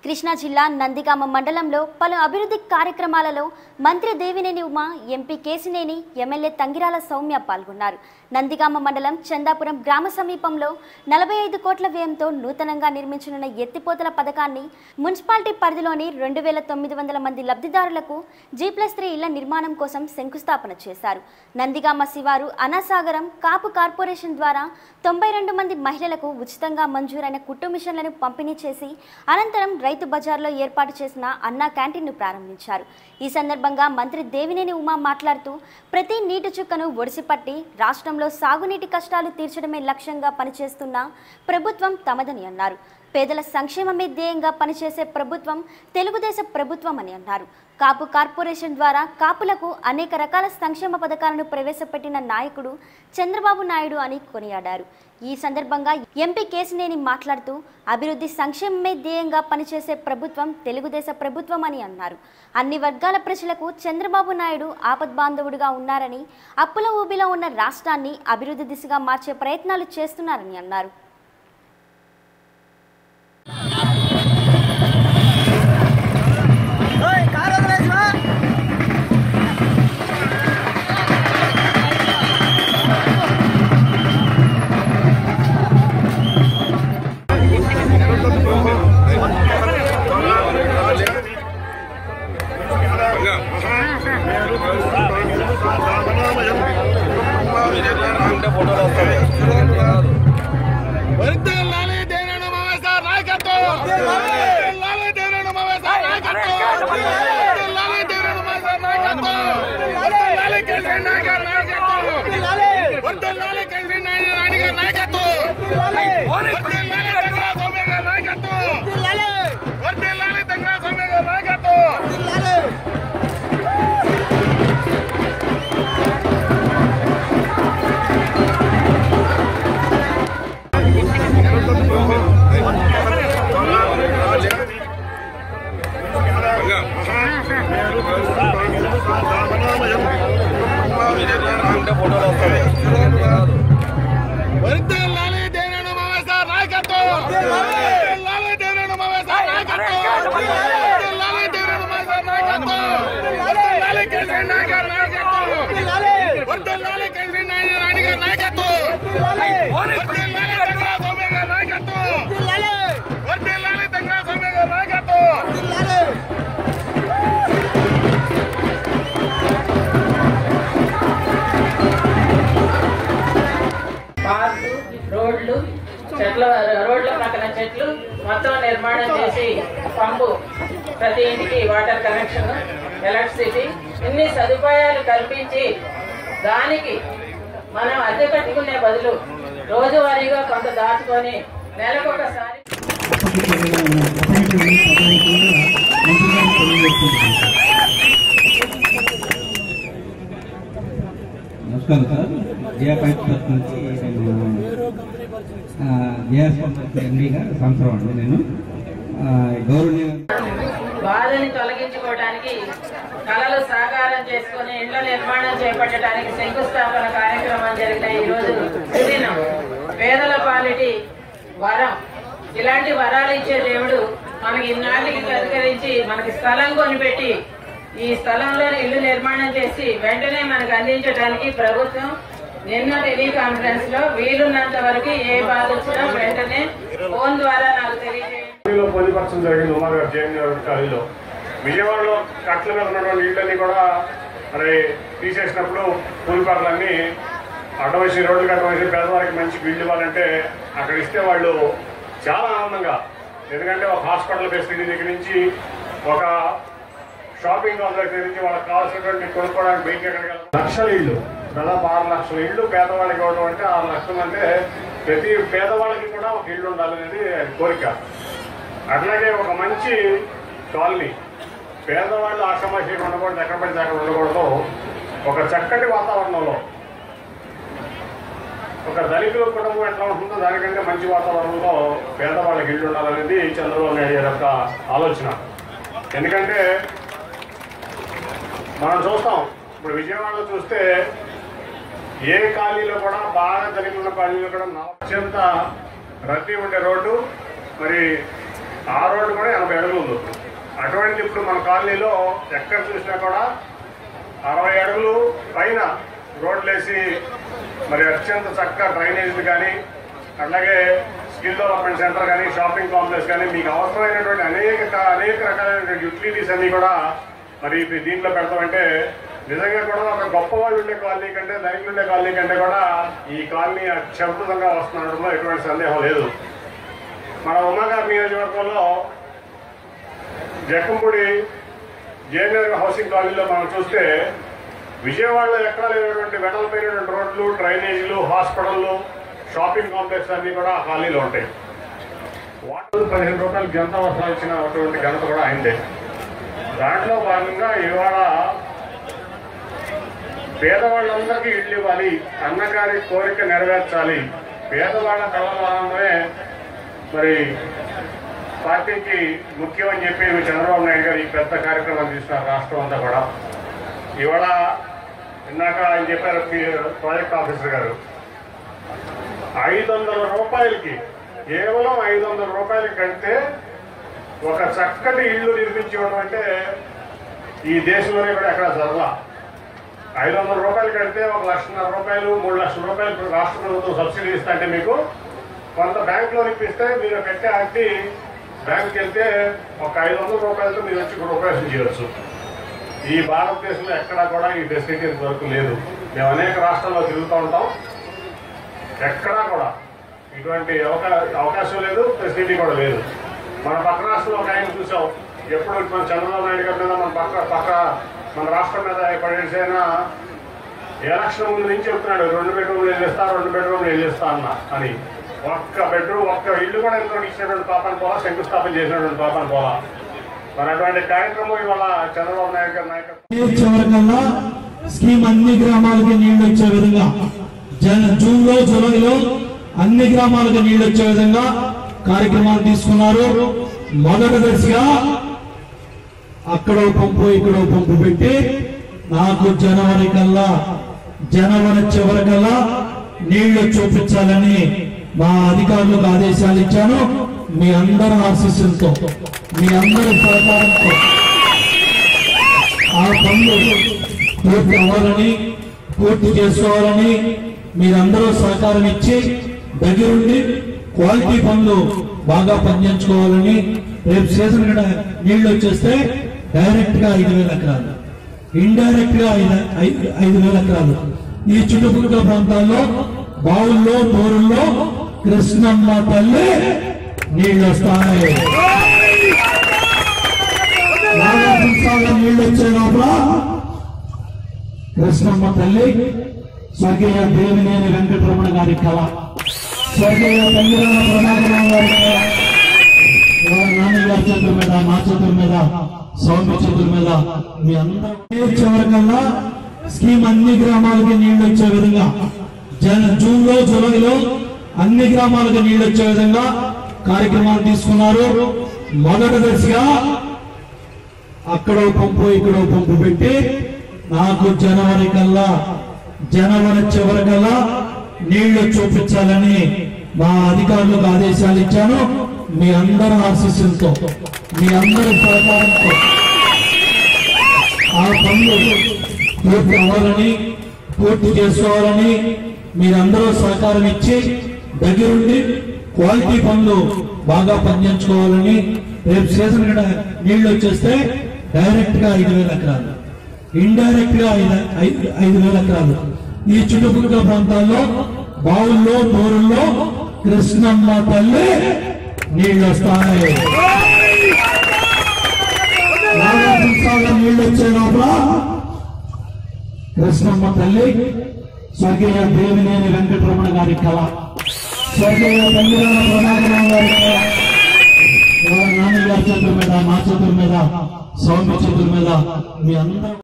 కృష్ణా జిల్లా నందిగామ మండలంలో పలు అభివృద్ధి కార్యక్రమాలలో మంత్రి దేవినేని ఉమ, ఎంపీ కేసినేని, ఎమ్మెల్యే తంగిరాల సౌమ్య పాల్గొన్నారు. నందిగామ మండలం చందాపురం గ్రామ సమీపంలో 45 కోట్ల వ్యయంతో నూతనంగా నిర్మించనున్న ఎత్తిపోతల పథకాన్ని మున్సిపాలిటీ పరిధిలోని 2900 మంది లబ్ధిదారులకు G+3 ఇళ్ల నిర్మాణం కోసం శంకుస్థాపన చేశారు. నందిగామ శివారు అనాసాగరం కాపు కార్పొరేషన్ ద్వారా 92 మంది మహిళలకు ఉచితంగా మంజూరైన కుట్టు మిషన్లను పంపిణీ చేసి అనంతరం రైతు బజార్లో ఏర్పాటు చేసిన అన్నా క్యాంటీన్ను ప్రారంభించారు. ఈ సందర్భంగా మంత్రి దేవినేని ఉమ మాట్లాడుతూ ప్రతి నీటి చుక్కను ఒడిసిపట్టి రాష్ట్రంలో సాగునీటి కష్టాలు తీర్చడమే లక్ష్యంగా పనిచేస్తున్న ప్రభుత్వం తమదని అన్నారు. పేదల సంక్షేమమే ధ్యేయంగా పనిచేసే ప్రభుత్వం తెలుగుదేశ ప్రభుత్వం అని అన్నారు. కాపు కార్పొరేషన్ ద్వారా కాపులకు అనేక రకాల సంక్షేమ పథకాలను ప్రవేశపెట్టిన నాయకుడు చంద్రబాబు నాయుడు అని కొనియాడారు. ఈ సందర్భంగా ఎంపీ కేసినేని మాట్లాడుతూ అభివృద్ధి సంక్షేమమే ధ్యేయంగా పనిచేసే ప్రభుత్వం తెలుగుదేశ ప్రభుత్వం అని అన్నారు. అన్ని వర్గాల ప్రజలకు చంద్రబాబు నాయుడు ఆపద్బాంధవుడిగా ఉన్నారని, అప్పుల ఊబిలో ఉన్న రాష్ట్రాన్ని అభివృద్ధి దిశగా మార్చే ప్రయత్నాలు చేస్తున్నారని అన్నారు. రోడ్ల పక్కన చెట్లు మొత్తం నిర్మాణం చేసి పంపు, ప్రతి ఇంటికి వాటర్ కనెక్షన్, ఎలక్ట్రిసిటీ, ఇన్ని సదుపాయాలు కల్పించి దానికి మనం అద్దె కట్టుకునే బదులు రోజువారీగా కొంత దాచుకొని నెలకొకసారి నమస్కారం సార్. జియా పైప్ నుంచి ఎండీగా సంవత్సరం అండి. నేను గౌరవనీయ బాధని తొలగించుకోవడానికి, కళలు సాకారం చేసుకుని ఇండ్ల నిర్మాణం చేపట్టడానికి శంకుస్థాపన కార్యక్రమం జరిగిన ఈరోజు సుదినం. పేదల పాలిటి వరం. ఇలాంటి వరాలు ఇచ్చే దేవుడు మనకి ఇన్నాళ్ళకి కనుకరించి మనకి స్థలం కొనిపెట్టి ఈ స్థలంలో ఇల్లు నిర్మాణం చేసి వెంటనే మనకు అందించడానికి ప్రభుత్వం నిన్న టెలికాన్ఫరెన్స్ లో వీలున్నంత వరకు ఏ బాధ వచ్చినా వెంటనే ఫోన్ ద్వారా నాకు తెలియజేయండి. పొందుపరచడం జరిగింది ఉమాగారు జేఎన్యూలో. విజయవాడలో కట్ల మీద ఉన్నటువంటి ఇళ్ళన్నీ కూడా మరి తీసేసినప్పుడు కూలిపాట్లన్నీ అడ్డవేసి రోడ్లు కట్టవేసి పేదవారికి మంచి బిల్లు ఇవ్వాలంటే అక్కడ ఇస్తే వాళ్ళు చాలా ఆనందంగా, ఎందుకంటే ఒక హాస్పిటల్ ఫెసిలిటీ దగ్గర నుంచి ఒక షాపింగ్ కాంప్లెక్స్ దగ్గర నుంచి వాళ్ళకి కావాల్సినటువంటి కొనుక్కోవడానికి బయటికి ఎక్కడికి లక్షల ఇళ్ళు, దాదాపు 6 లక్షల ఇళ్ళు పేదవాళ్ళకి ఇవ్వడం అంటే 6 లక్షలు అంటే ప్రతి పేదవాళ్ళకి కూడా ఒక ఇల్లు ఉండాలనేది కోరిక. అట్లాగే ఒక మంచి కాలనీ, పేదవాళ్ళు ఆషామాషిగా ఉండకూడదు, ఎక్కడ పడితే అక్కడ ఉండకూడదు, ఒక చక్కటి వాతావరణంలో ఒక దళితుల కుటుంబం ఎట్లా ఉంటుందో దానికంటే మంచి వాతావరణంలో పేదవాళ్ళకి ఇల్లు ఉండాలనేది చంద్రబాబు నాయుడు గారి యొక్క ఆలోచన. ఎందుకంటే మనం చూస్తాం, ఇప్పుడు విజయవాడలో చూస్తే ఏ కాలనీలో కూడా బాగా జరిగిన కాలనీలో కూడా అత్యంత రద్దీ ఉండే రోడ్డు, మరి ఆ రోడ్డు కూడా 80 అడుగులు ఉంది. అటువంటిది ఇప్పుడు మన కాలనీలో ఎక్కడ చూసినా కూడా 60 అడుగులు పైన రోడ్లు వేసి మరి అత్యంత చక్కగా డ్రైనేజీలు కానీ, అట్లాగే స్కిల్ డెవలప్మెంట్ సెంటర్ కానీ, షాపింగ్ కాంప్లెక్స్ కానీ, మీకు అవసరమైనటువంటి అనేక రకాలైనటువంటి యూటిలిటీస్ అన్నీ కూడా మరి దీంట్లో పెడతామంటే నిజంగా కూడా ఒక గొప్ప వాళ్ళు ఉండే కాలనీ కంటే, ధనికులు ఉండే కాలనీ కంటే కూడా ఈ కాలనీ అత్యద్భుతంగా వస్తుండడంలో ఎటువంటి సందేహం లేదు. మన ఉమాగారి నియోజకవర్గంలో జక్కంపూడి జేఎన్ఆర్ హౌసింగ్ కాలనీలో మనం చూస్తే విజయవాడలో ఎక్కడ లేనటువంటి వెడల్పోయినటువంటి రోడ్లు, డ్రైనేజీలు, హాస్పిటళ్ళు, షాపింగ్ కాంప్లెక్స్ అన్నీ కూడా ఆ కాలనీలో ఉంటాయి. వాటర్ 15 రూపాయలు జనత వర్షాలు ఇచ్చినటువంటి ఘనత కూడా అయిందే. దాంట్లో భాగంగా ఇవాళ పేదవాళ్ళందరికీ ఇళ్ళు ఇవ్వాలి, అన్నగారి కోరిక నెరవేర్చాలి, పేదవాళ్ళ కళలనే మరి పార్టీకి ముఖ్యం అని చెప్పి చంద్రబాబు నాయుడు గారు ఈ పెద్ద కార్యక్రమం తీసుకున్నారు రాష్ట్రం అంతా కూడా. ఇవాళ ఇందాక ఆయన చెప్పారు ప్రాజెక్ట్ ఆఫీసర్ గారు 500 రూపాయలకి, కేవలం 500 రూపాయలకి కడితే ఒక చక్కటి ఇల్లు నిర్మించడం అంటే ఈ దేశంలోనే కూడా ఎక్కడ జరగలా. 500 రూపాయలు కడితే 1,00,000 రూపాయలు, 3 లక్షల రూపాయలు రాష్ట్ర ప్రభుత్వం సబ్సిడీ ఇస్తుంటే మీకు కొంత బ్యాంక్ లోన్ ఇప్పిస్తే మీరు కట్టే ఆస్తి బ్యాంక్కి వెళ్తే ఒక 500 రూపాయలతో మీరు వచ్చి రూపాయలు చేయవచ్చు. ఈ భారతదేశంలో ఎక్కడా కూడా ఈ ఫెసిలిటీ వరకు లేదు. మేము అనేక రాష్ట్రాల్లో తిరుగుతూ ఉంటాం, ఎక్కడా కూడా ఇటువంటి అవకాశం లేదు, ఫెసిలిటీ కూడా లేదు. మన పక్క రాష్ట్రంలో ఒక ఆయన చూసాం, ఎప్పుడు మన చంద్రబాబు నాయుడు గారి మీద మన రాష్ట్రం మీద పడేసైనా ఎలక్షన్ ముందు నుంచి చెప్తున్నాడు 2 బెడ్రూమ్లు వెళ్ళిస్తా, 2 బెడ్రూమ్లు వెళ్ళిస్తా అని. ఒక్క బెడ్రూమ్, ఒక్క ఇల్లు కూడా ఎంతో ఇచ్చినటువంటి పాపాన్ని పోలా, శంకుస్థాపన చేసినటువంటి పాపాన్ని పోలా. మరి అటువంటి కార్యక్రమం ఇవాళ చంద్రబాబు నాయుడు గారి నాయకత్వం స్కీమ్ అన్ని గ్రామాలకి నీళ్లు వచ్చే విధంగా జూన్లో, జూలైలో అన్ని గ్రామాలకు నీళ్లు వచ్చే విధంగా కార్యక్రమాలు తీసుకున్నారు. మొదటి దశగా అక్కడో పంపు ఇక్కడో పంపు పెట్టి నాకు జనవరి చివరి కల్లా నీళ్లు చూపించాలని మా అధికారులకు ఆదేశాలు ఇచ్చాను. మీ అందరి ఆశీస్సులతో, మీ అందరి సహకారంతో ఆ పనులు పూర్తి చేసుకోవాలని మీరందరూ సహకారం ఇచ్చి దగ్గరుండి క్వాలిటీ పనులు బాగా పనిచేయించుకోవాలని. రేపు సీజన్ కూడా నీళ్లు వచ్చేస్తే డైరెక్ట్ గా 5,000 ఎకరాలు, ఇండైరెక్ట్ గా 5,000 ఎకరాలు ఈ చుట్టుపక్కల ప్రాంతాల్లో బావుల్లో, బోరుల్లో కృష్ణమ్మ తల్లి నీళ్లు వస్తాయి. నీళ్లు వచ్చే లోపల కృష్ణమ్మ తల్లి స్వర్గీయ దేవినేని వెంకటరమణ గారి కళ, స్వర్గీయ తంగిరాల ప్రమాదరావు గారి కళ, నాన్నగారి చేతుల మీద, మా చేతుల మీద, సౌమ్య చేతుల మీద మీ అందరూ చివరికల్లా స్కీమ్ అన్ని గ్రామాలకి నీళ్లు వచ్చే విధంగా జూన్లో, జూలైలో అన్ని గ్రామాలకు నీళ్లు వచ్చే విధంగా కార్యక్రమాలు తీసుకున్నారు. మొదటి దశగా అక్కడో పంపు ఇక్కడో పంపు పెట్టి నాకు జనవరి చివరి కల్లా నీళ్లు చూపించాలని మా అధికారులకు ఆదేశాలు ఇచ్చాను. మీ అందరి ఆశీస్సులతో, మీ అందరి సహకారంతో ఆ పనులు పూర్తి చేసుకోవాలని మీరందరూ సహకారం ఇచ్చి దగ్గరుండి క్వాలిటీ పనులు బాగా పనిచేయించుకోవాలని. రేపు సీజన్ కూడా నీళ్లు వచ్చేస్తే డైరెక్ట్ గా 5,000 ఎకరాలు, ఇండైరెక్ట్ గా 5,000 ఎకరాలు ఈ చుట్టుపక్కల ప్రాంతాల్లో బావుల్లో, బోరుల్లో కృష్ణమ్మ తల్లి నీళ్లు వస్తాయి. నీళ్లు వచ్చే లోపల కృష్ణమ్మ తల్లి స్వర్గీయ దేవినేని వెంకటరమణ గారి కళ, స్వర్గీయ తంగిరాల ప్రమాదరావు గారి కళ, నాన్నగారి చేతుల మీద, మా చేతుల మీద, సౌమ్య చేతుల మీద మీ అందరూ